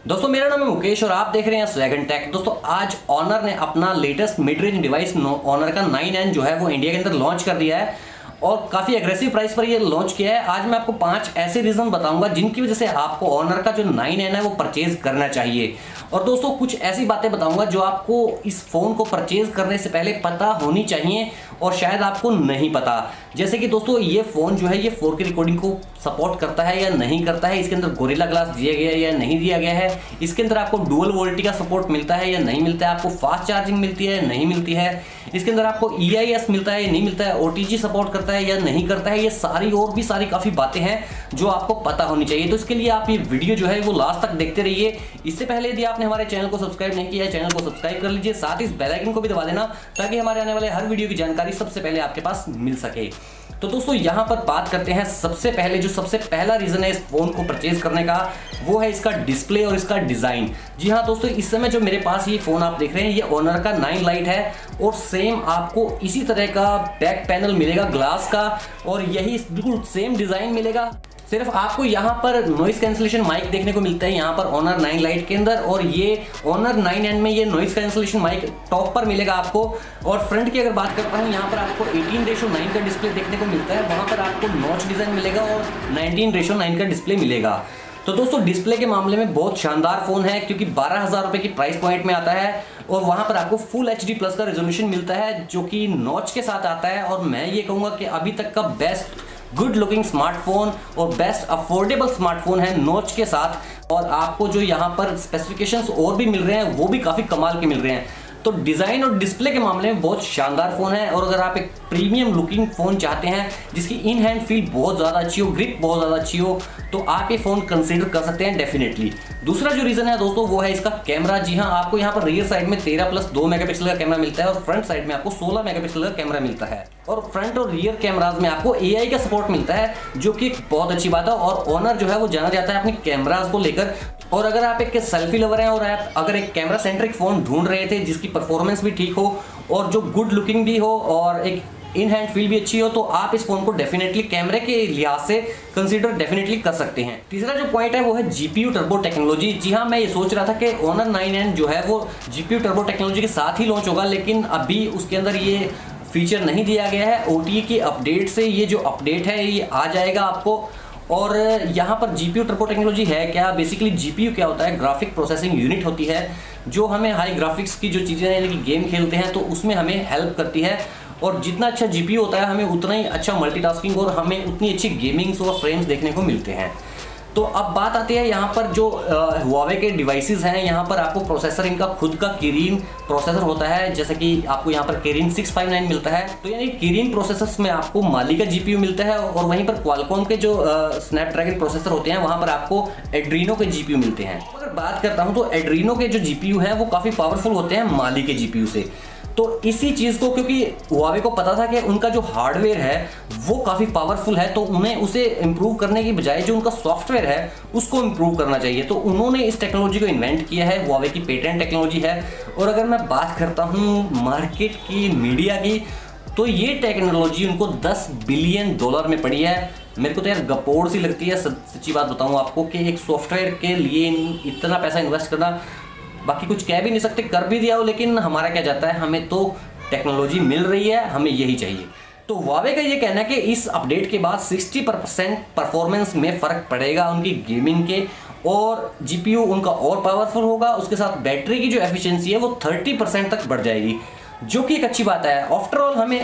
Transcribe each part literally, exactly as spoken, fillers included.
दोस्तों मेरा नाम है मुकेश और आप देख रहे हैं स्वैगन टेक। दोस्तों आज ऑनर ने अपना latest mid range device Honor का नाइन एन जो है वो इंडिया के अंदर लॉन्च कर दिया है और काफ़ी एग्रेसिव प्राइस पर ये लॉन्च किया है। आज मैं आपको पांच ऐसे रीज़न बताऊंगा जिनकी वजह से आपको ऑनर का जो नाइन एन है वो परचेज करना चाहिए। और दोस्तों कुछ ऐसी बातें बताऊंगा जो आपको इस फ़ोन को परचेज करने से पहले पता होनी चाहिए और शायद आपको नहीं पता। जैसे कि दोस्तों ये फ़ोन जो है ये फोर के रिकॉर्डिंग को सपोर्ट करता है या नहीं करता है, इसके अंदर गोरिल्ला ग्लास दिया गया है या नहीं दिया गया है, इसके अंदर आपको डुअल वोल्टी का सपोर्ट मिलता है या नहीं मिलता है, आपको फास्ट चार्जिंग मिलती है या नहीं मिलती है, इसके अंदर आपको ई आई एस मिलता है या नहीं मिलता है, ओ टी जी सपोर्ट करता है या नहीं करता है। ये सारी और भी सारी काफ़ी बातें हैं जो आपको पता होनी चाहिए। तो इसके लिए आप ये वीडियो जो है वो लास्ट तक देखते रहिए। इससे पहले यदि आपने हमारे चैनल को सब्सक्राइब नहीं किया है, चैनल को सब्सक्राइब कर लीजिए, साथ ही इस बेल आइकन को भी दबा देना ताकि हमारे आने वाले हर वीडियो की जानकारी सबसे पहले आपके पास मिल सके। तो दोस्तों यहाँ पर बात करते हैं सबसे पहले जो सबसे पहला रीज़न है इस फोन को परचेज करने का, वो है इसका डिस्प्ले और इसका डिज़ाइन। जी हाँ दोस्तों, इस समय जो मेरे पास ये फ़ोन आप देख रहे हैं ये ऑनर का नाइन लाइट है और सेम आपको इसी तरह का बैक पैनल मिलेगा ग्लास का और यही बिल्कुल सेम डिज़ाइन मिलेगा। सिर्फ आपको यहाँ पर नॉइस कैंसिलेशन माइक देखने को मिलता है यहाँ पर ऑनर नाइन लाइट के अंदर, और ये ऑनर नाइन एन में ये नॉइस कैंसिलेशन माइक टॉप पर मिलेगा आपको। और फ्रंट की अगर बात करता हूँ यहाँ पर आपको एटीन रेशो नाइन का डिस्प्ले देखने को मिलता है, वहाँ पर आपको नॉच डिज़ाइन मिलेगा और नाइनटीन रेशो नाइन का डिस्प्ले मिलेगा। तो दोस्तों डिस्प्ले के मामले में बहुत शानदार फ़ोन है क्योंकि बारह हज़ार रुपये की प्राइस पॉइंट में आता है और वहाँ पर आपको फुल एच डी प्लस का रेजोल्यूशन मिलता है जो कि नॉच के साथ आता है। और मैं ये कहूँगा कि अभी तक का बेस्ट गुड लुकिंग स्मार्टफोन और बेस्ट अफोर्डेबल स्मार्टफोन है नॉच के साथ। और आपको जो यहाँ पर स्पेसिफिकेशंस और भी मिल रहे हैं वो भी काफ़ी कमाल के मिल रहे हैं। तो डिज़ाइन और डिस्प्ले के मामले में बहुत शानदार फ़ोन है। और अगर आप एक प्रीमियम लुकिंग फ़ोन चाहते हैं जिसकी इन हैंड फील बहुत ज़्यादा अच्छी हो, ग्रिप बहुत ज़्यादा अच्छी हो, तो आप ये फ़ोन कंसीडर कर सकते हैं डेफिनेटली। दूसरा जो रीज़न है दोस्तों वो है इसका कैमरा। जी हाँ, आपको यहाँ पर रियर साइड में तेरह प्लस दो मेगापिक्सल का कैमरा मिलता है और फ्रंट साइड में आपको सोलह मेगापिक्सल का कैमरा मिलता है। और फ्रंट और रियर कैमराज में आपको ए आई का सपोर्ट मिलता है जो कि एक बहुत अच्छी बात है। और ऑनर जो है वो जाना जाता है अपने कैमराज को लेकर। और अगर आप एक सेल्फी लवर हैं और आप अगर एक कैमरा सेंट्रिक फ़ोन ढूंढ रहे थे जिसकी परफॉर्मेंस भी ठीक हो और जो गुड लुकिंग भी हो और एक इन हैंड फील भी अच्छी हो, तो आप इस फोन को डेफिनेटली कैमरे के लिहाज से कंसीडर डेफिनेटली कर सकते हैं। तीसरा जो पॉइंट है वो है जीपीयू टर्बो टेक्नोलॉजी। जी हाँ, मैं ये सोच रहा था कि ऑनर नाइन एन जो है वो जीपीयू टर्बो टेक्नोलॉजी के साथ ही लॉन्च होगा, लेकिन अभी उसके अंदर ये फीचर नहीं दिया गया है। ओ टी ई की अपडेट से ये जो अपडेट है ये आ जाएगा आपको। और यहाँ पर जीपीयू टर्बो टेक्नोलॉजी है क्या, बेसिकली जीपीयू क्या होता है, ग्राफिक प्रोसेसिंग यूनिट होती है जो हमें हाई ग्राफिक्स की जो चीज़ें यानी कि गेम खेलते हैं तो उसमें हमें हेल्प करती है। और जितना अच्छा जीपीयू होता है हमें उतना ही अच्छा मल्टीटास्किंग और हमें उतनी अच्छी गेमिंग्स और फ्रेम्स देखने को मिलते हैं। तो अब बात आती है यहाँ पर जो हुआवे के डिवाइसेस हैं, यहाँ पर आपको प्रोसेसर इनका खुद का किरीन प्रोसेसर होता है, जैसे कि आपको यहाँ पर किरीन सिक्स फाइव नाइन मिलता है। तो यानी किरीन प्रोसेसर्स में आपको माली का जीपीयू मिलता है और वहीं पर क्वालकॉम के जो स्नैपड्रैगन प्रोसेसर होते हैं वहाँ पर आपको एड्रीनो के जीपीयू मिलते हैं। अगर बात करता हूँ तो एड्रीनो के जो जीपीयू हैं वो काफ़ी पावरफुल होते हैं माली के जीपीयू से। तो इसी चीज़ को क्योंकि हुआवे को पता था कि उनका जो हार्डवेयर है वो काफ़ी पावरफुल है, तो उन्हें उसे इम्प्रूव करने की बजाय जो उनका सॉफ्टवेयर है उसको इम्प्रूव करना चाहिए। तो उन्होंने इस टेक्नोलॉजी को इन्वेंट किया है, हुआवे की पेटेंट टेक्नोलॉजी है। और अगर मैं बात करता हूँ मार्केट की, मीडिया की, तो ये टेक्नोलॉजी उनको दस बिलियन डॉलर में पड़ी है। मेरे को तो यार गपोड़ सी लगती है, सच्ची बात बताऊँ आपको, कि एक सॉफ्टवेयर के लिए इतना पैसा इन्वेस्ट करना, बाकी कुछ कह भी नहीं सकते, कर भी दिया हो, लेकिन हमारा क्या जाता है, हमें तो टेक्नोलॉजी मिल रही है, हमें यही चाहिए। तो हुआवे का ये कहना है कि इस अपडेट के बाद साठ परसेंट परफॉर्मेंस में फ़र्क पड़ेगा उनकी गेमिंग के, और जीपीयू उनका और पावरफुल होगा, उसके साथ बैटरी की जो एफिशिएंसी है वो तीस परसेंट तक बढ़ जाएगी, जो कि एक अच्छी बात है। आफ्टर ऑल हमें,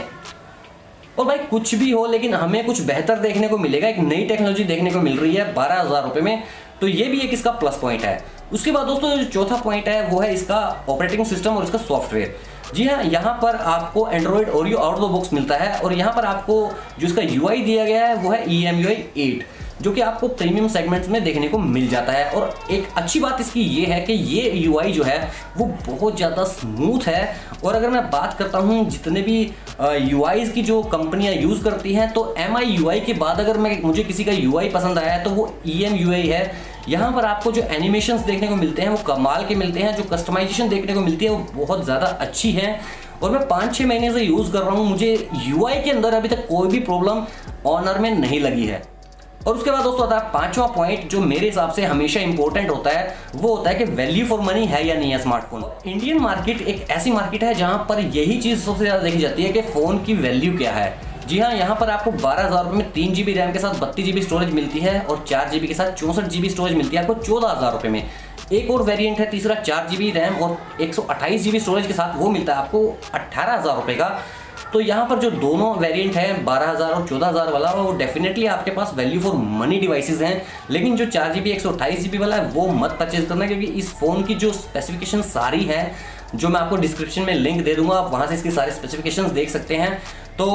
और भाई कुछ भी हो लेकिन हमें कुछ बेहतर देखने को मिलेगा, एक नई टेक्नोलॉजी देखने को मिल रही है बारह हज़ार रुपये में, तो ये भी एक इसका प्लस पॉइंट है। उसके बाद दोस्तों जो चौथा पॉइंट है वो है इसका ऑपरेटिंग सिस्टम और इसका सॉफ्टवेयर। जी हाँ, यहाँ पर आपको Android Oreo out of the box मिलता है और यहाँ पर आपको जो इसका यूआई दिया गया है वो है E M U I eight, जो कि आपको प्रीमियम सेगमेंट्स में देखने को मिल जाता है। और एक अच्छी बात इसकी ये है कि ये यूआई जो है वो बहुत ज़्यादा स्मूथ है। और अगर मैं बात करता हूँ जितने भी यूआईज़ की जो कंपनियाँ यूज़ करती हैं, तो एम आई यूआई के बाद अगर मैं मुझे किसी का यूआई पसंद आया है तो वो ई एम यू आई है। यहाँ पर आपको जो एनिमेशंस देखने को मिलते हैं वो कमाल के मिलते हैं, जो कस्टमाइजेशन देखने को मिलती है वो बहुत ज़्यादा अच्छी है। और मैं पाँच छः महीने से यूज़ कर रहा हूँ, मुझे यूआई के अंदर अभी तक कोई भी प्रॉब्लम ऑनर में नहीं लगी है। और उसके बाद दोस्तों आता है पांचवा पॉइंट, जो मेरे हिसाब से हमेशा इंपॉर्टेंट होता है, वो होता है कि वैल्यू फॉर मनी है या नहीं है स्मार्टफोन। इंडियन मार्केट एक ऐसी मार्केट है जहां पर यही चीज सबसे ज्यादा देखी जाती है कि फोन की वैल्यू क्या है। जी हाँ, यहाँ पर आपको बारह हजार रुपये में तीन जीबी रैम के साथ बत्तीस जीबी स्टोरेज मिलती है और चार जीबी के साथ चौंसठ जीबी स्टोरेज मिलती है आपको चौदह हजार रुपये में। एक और वेरिएंट है तीसरा, चार जीबी रैम और एक सौ अट्ठाईस जीबी स्टोरेज के साथ, वो मिलता है आपको अट्ठारह हजार रुपये का। तो यहाँ पर जो दोनों वेरिएंट है बारह हजार और चौदह हजार वाला, वो डेफिनेटली आपके पास वैल्यू फॉर मनी डिवाइसेस हैं। लेकिन जो चार जीबी एक सौ अट्ठाईस जीबी वाला है वो मत परचेज करना, क्योंकि इस फोन की जो स्पेसिफिकेशन सारी है, जो मैं आपको डिस्क्रिप्शन में लिंक दे दूंगा, आप वहाँ से इसकी सारी स्पेसिफिकेशंस देख सकते हैं। तो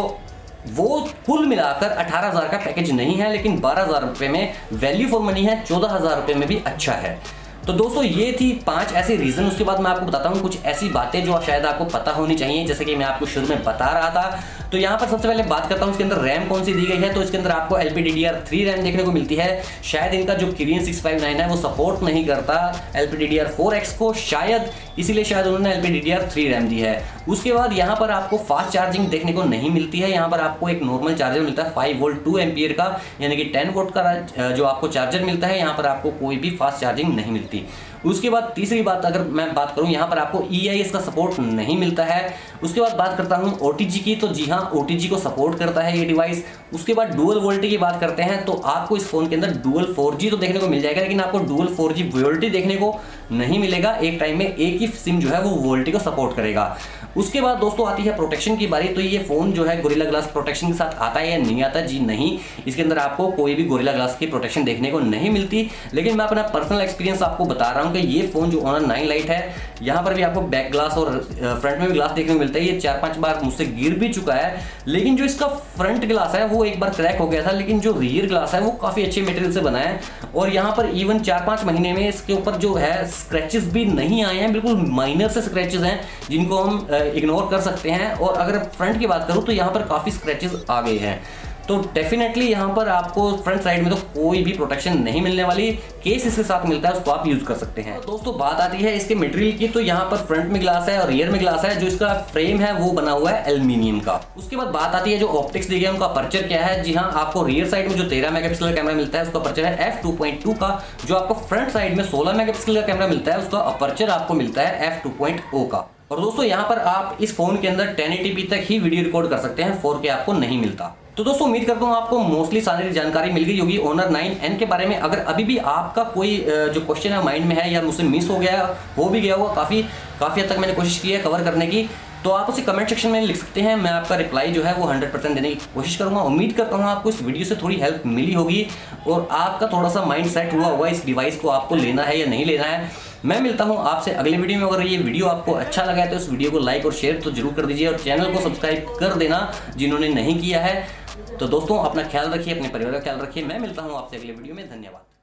वो कुल मिलाकर अठारह हजार का पैकेज नहीं है, लेकिन बारह हजार रुपये में वैल्यू फॉर मनी है, चौदह हजार रुपये में भी अच्छा है। तो दोस्तों ये थी पांच ऐसे रीजन। उसके बाद मैं आपको बताता हूँ कुछ ऐसी बातें जो शायद आपको पता होनी चाहिए, जैसे कि मैं आपको शुरू में बता रहा था। तो यहाँ पर सबसे पहले बात करता हूँ इसके अंदर रैम कौन सी दी गई है। तो इसके अंदर आपको L P D D R three RAM देखने को मिलती है। शायद इनका जो किरियन सिक्स फाइव नाइन है वो सपोर्ट नहीं करता L P D D R four X को, शायद इसीलिए शायद उन्होंने L P D D R three RAM दी है। उसके बाद यहाँ पर आपको फास्ट चार्जिंग देखने को नहीं मिलती है। यहाँ पर आपको एक नॉर्मल चार्जर मिलता है फाइव वोल्ट टू एम्पियर का, यानी कि टेन वोल्ट का जो आपको चार्जर मिलता है। यहाँ पर आपको कोई भी फास्ट चार्जिंग नहीं मिलती। उसके बाद तीसरी बात अगर मैं बात करूं, यहाँ पर आपको ई आई एस का सपोर्ट नहीं मिलता है। उसके बाद बात करता हूं ओ टी जी की, तो जी हाँ ओ टी जी को सपोर्ट करता है ये डिवाइस। उसके बाद डुअल वोल्टे की बात करते हैं, तो आपको इस फोन के अंदर डुअल फोर जी तो देखने को मिल जाएगा, लेकिन आपको डुअल फोर जी वोल्टे देखने को नहीं मिलेगा। एक टाइम में एक ही सिम जो है वो वोल्टे को सपोर्ट करेगा। उसके बाद दोस्तों आती है प्रोटेक्शन की बारी। तो ये फोन जो है गोरिल्ला ग्लास प्रोटेक्शन के साथ आता है या नहीं आता? जी नहीं, इसके अंदर आपको कोई भी गोरिल्ला ग्लास की प्रोटेक्शन देखने को नहीं मिलती। लेकिन मैं अपना पर्सनल एक्सपीरियंस आपको बता रहा हूँ कि ये फोन जो ऑनर नाइन लाइट है, यहाँ पर भी आपको बैक ग्लास और फ्रंट में भी ग्लास देखने को मिलता है। ये चार पांच बार मुझसे गिर भी चुका है, लेकिन जो इसका फ्रंट ग्लास है वो एक बार क्रैक हो गया था, लेकिन जो रियर ग्लास है वो काफी अच्छे मटेरियल से बना है। और यहाँ पर इवन चार पांच महीने में इसके ऊपर जो है स्क्रैचेस भी नहीं आए हैं, बिल्कुल माइनर से स्क्रैचेस हैं जिनको हम इग्नोर कर सकते हैं। और अगर फ्रंट की बात करूं तो यहाँ पर काफी स्क्रैचेस आ गए हैं। तो डेफिनेटली यहाँ पर आपको फ्रंट साइड में तो कोई भी प्रोटेक्शन नहीं मिलने वाली। केस इसके साथ मिलता है, उसको आप यूज कर सकते हैं। तो दोस्तों बात आती है इसके मटेरियल की, तो यहाँ पर फ्रंट में ग्लास है और रियर में ग्लास है। जो इसका फ्रेम है वो बना हुआ है एल्यूमिनियम का। उसके बाद बात आती है जो ऑप्टिक्स दी गई है उनका अपर्चर क्या है। जी हाँ, आपको रियर साइड में जो तेरह मेगापिक्सल का कैमरा मिलता है उसका अपर्चर है एफ टू पॉइंट टू का। जो आपको फ्रंट साइड में सोलह मेगापिक्सल का कैमरा मिलता है उसका अपर्चर आपको मिलता है एफ टू पॉइंट ओ का। और दोस्तों यहाँ पर आप इस फोन के अंदर टेन एटी पी तक ही वीडियो रिकॉर्ड कर सकते हैं, फोर के आपको नहीं मिलता। तो दोस्तों उम्मीद करता हूँ आपको मोस्टली सारी जानकारी मिल गई होगी ऑनर नाइन एन के बारे में। अगर अभी भी आपका कोई जो क्वेश्चन है माइंड में है या मुझसे मिस हो गया हो भी गया होगा, काफ़ी काफ़ी हद तक मैंने कोशिश की है कवर करने की, तो आप उसे कमेंट सेक्शन में लिख सकते हैं। मैं आपका रिप्लाई जो है वो हंड्रेड परसेंट देने की कोशिश करूंगा। उम्मीद करता हूँ आपको इस वीडियो से थोड़ी हेल्प मिली होगी और आपका थोड़ा सा माइंड सेट हुआ होगा इस डिवाइस को आपको लेना है या नहीं लेना है। मैं मिलता हूँ आपसे अगले वीडियो में। अगर ये वीडियो आपको अच्छा लगा है तो इस वीडियो को लाइक और शेयर तो जरूर कर दीजिए और चैनल को सब्सक्राइब कर देना जिन्होंने नहीं किया है। तो दोस्तों अपना ख्याल रखिए, अपने परिवार का ख्याल रखिए। मैं मिलता हूँ आपसे अगले वीडियो में। धन्यवाद।